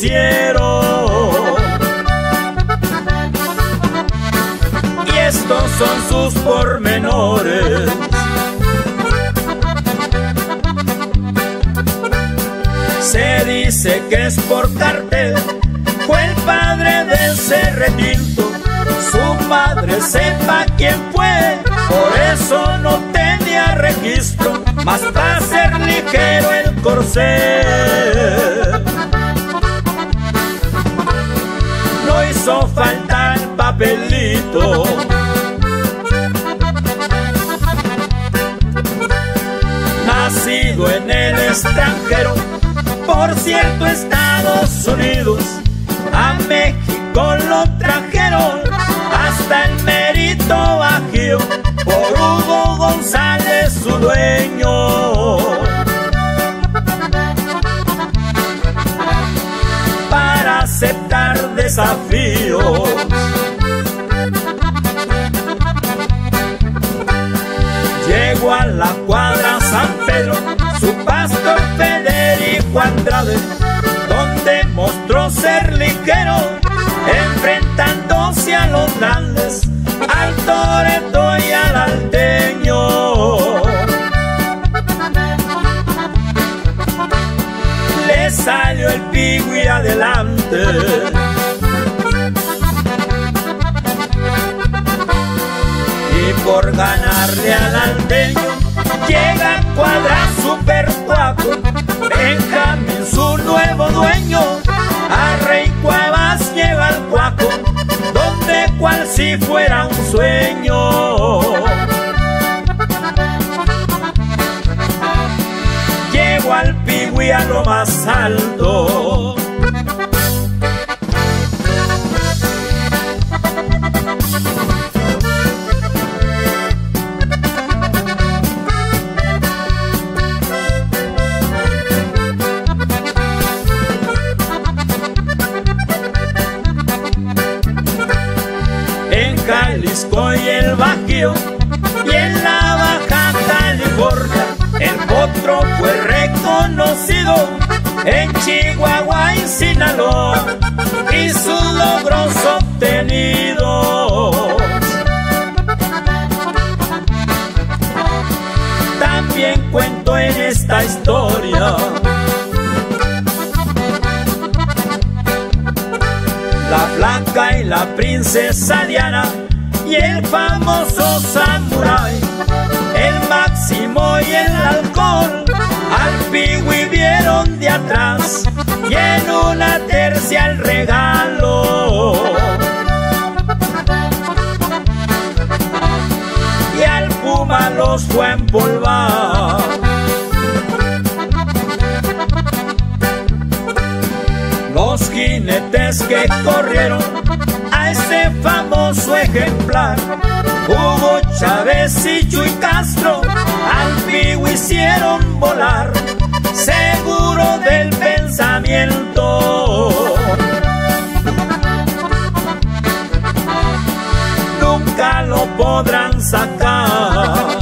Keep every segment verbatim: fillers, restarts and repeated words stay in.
conocieron. Y estos son sus pormenores. Se dice que es por cartel, fue el padre del Cerretinto. Su madre sepa quién fue, por eso no tenía registro, más para ser ligero el corcel. No hizo falta el papelito. Nacido en el extranjero, por cierto Estados Unidos, a México lo trajeron hasta el Mérito Bajío, por Hugo González su dueño. Para aceptar desafíos, llegó a la cuadra San Pedro su pastor Federico Andrade, donde mostró ser ligero, enfrentándose a los grandes, al Toretto y al Alteño. Le salió el Pigui adelante, y por ganarle al Alteño llega a cuadra Super Cuaco, Benjamín su nuevo dueño. A Rey Cuevas lleva al Cuaco, donde cual si fuera un sueño. Llevo al Pigui a lo más alto. Jalisco y el Bajío, y en la Baja California el potro fue reconocido, en Chihuahua y Sinaloa y sus logros obtenidos. También cuento en esta historia la Blanca y la princesa Diana y el famoso samurái, el Máximo y el Alcohol. Al Pigui vieron de atrás y en una tercia el regalo. Y al Puma los fue a empolvar. Los jinetes que corrieron a ese famoso ejemplar, Hugo Chávez y Chuy Castro, al Pigui hicieron volar, seguro del pensamiento. Nunca lo podrán sacar.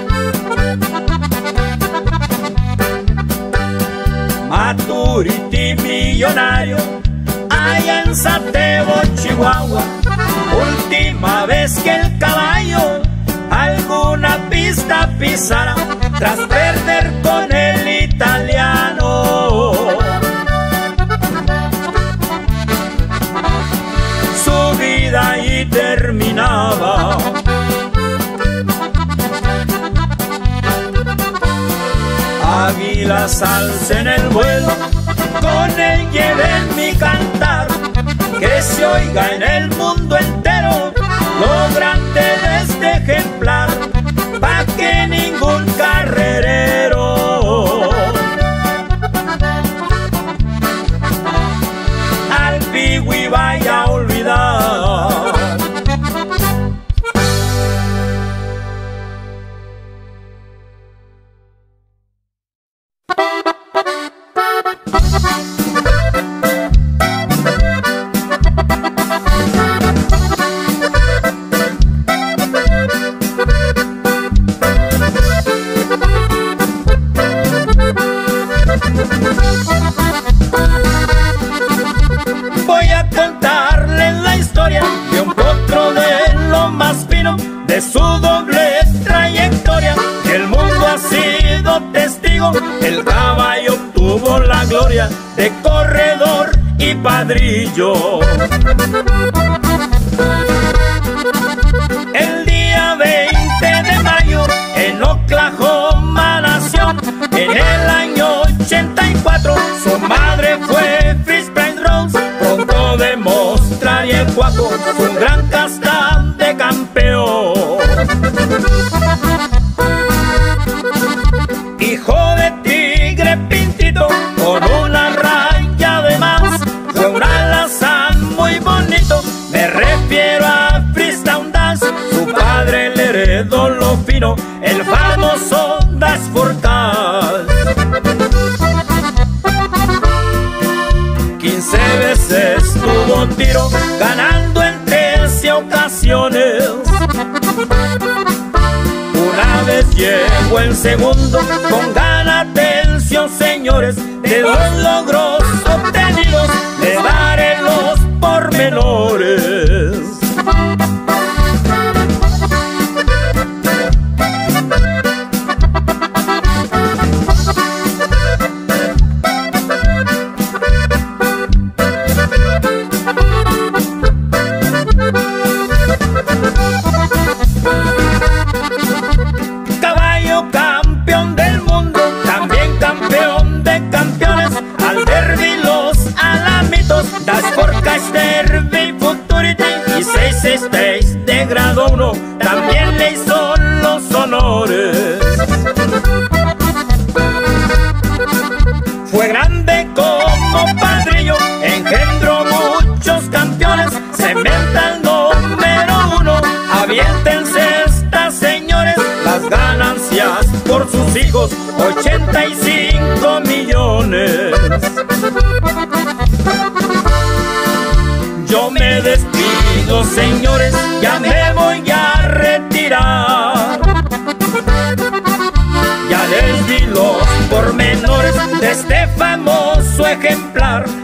Maturity millonario, allá en Satebo, Chihuahua, última vez que el caballo alguna pista pisara, tras perder con el italiano. Su vida ahí terminaba. Águilas alcen el vuelo, con él lleven mi cantar, que se oiga en el mundo entero lo grande de este ejemplar, pa' que ningún carrerero al Pigui vaya a olvidar. gloria de corredor y padrillo. El día veinte de mayo en Oklahoma nació. En el año ochenta y cuatro su madre fue Freeze Prince Rose. Pronto demostraría en Cuaco su gran casta de campeón. Hijo de tigre pintito con una raya de más, fue un alazán muy bonito. Me refiero a Freestyle Dance. Su padre le heredó lo fino, el famoso Dash for Cash. Quince veces tuvo tiro, ganando en trece ocasiones. Una vez llegó en segundo, pongan atención señores, de los logros obtenidos le daré los pormenores. Caballo campeón del mundo, también campeón de campeones. Al derby los alamitos, Dash for Cash, Derby Futurity y seis seis tres de grado uno, también le hizo los honores. Fue grande como padrillo, engendró muchos campeones. Se meta el número uno, aviéntense estas señores, las ganancias por sus hijos, ochenta y cinco millones. Yo me despido señores, ya me voy a retirar. Ya les di los pormenores de este famoso ejemplar.